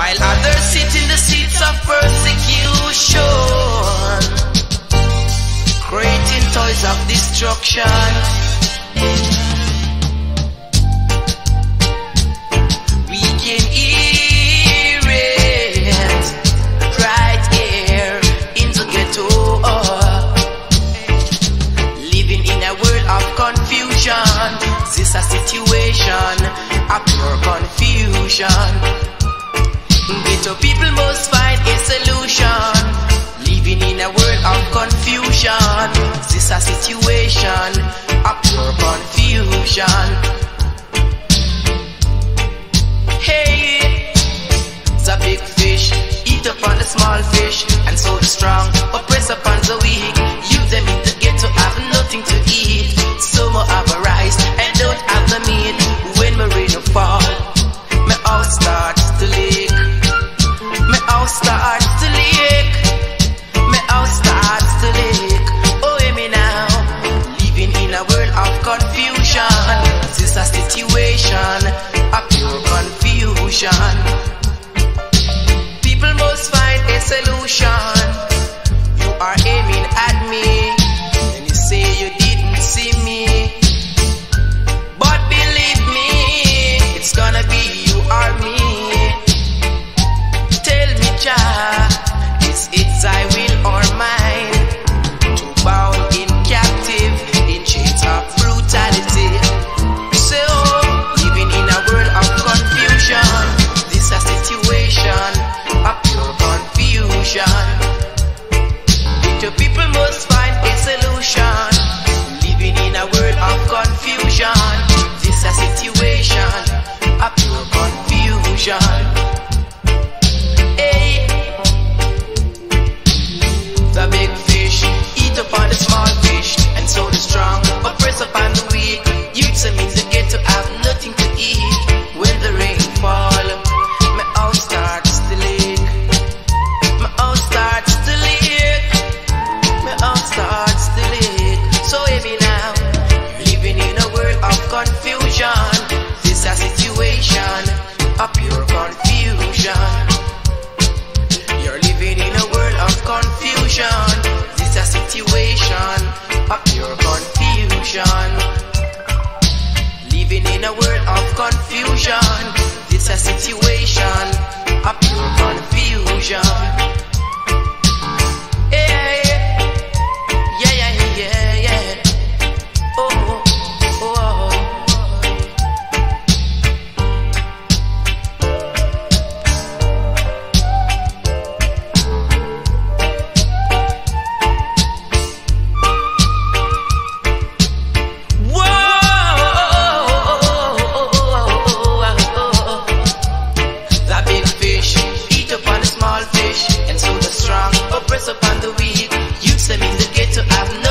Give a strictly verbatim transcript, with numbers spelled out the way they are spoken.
while others sit in the seats of persecution, creating toys of destruction. We can hear it right here in the ghetto, living in a world of confusion. This a situation of pure confusion. Ghetto people must find a solution. Living in a world of confusion. This a situation of pure confusion. Hey, the big fish eat upon the small fish, and so the strong oppress upon the weak. Youth them in the ghetto have nothing to eat. Some have a rice and don't have the meat. When my rain fall, my house starts to leak. My house starts to leak. My house starts to leak. Oh, hear me now. Living in a world of confusion. This a situation of pure confusion. People must find a solution. You are aiming at me, and you say you didn't see me. But believe me, it's gonna be you or me. Tell me, Jah, is it thy will or mine to bound in captive in chains of brutality? So, living in a world of confusion, this a situation of pure confusion. The people must find a solution. Living in a world of confusion, this a situation of pure confusion. Hey, the big fish eat upon the small fish, and so the strong oppress upon the weak. Youths in the ghetto have nothing to eat. When the rain fall, my house starts to leak. My house starts to leak. My house starts to leak. So heavy now, living in a world of confusion. This a situation of pure confusion. You're living in a world of confusion. This a situation of pure confusion. Living in a world of confusion. This a situation of pure confusion. Hey, yeah, yeah, yeah, yeah. Oh, oh, oh. Upon the weak, youths them in the ghetto have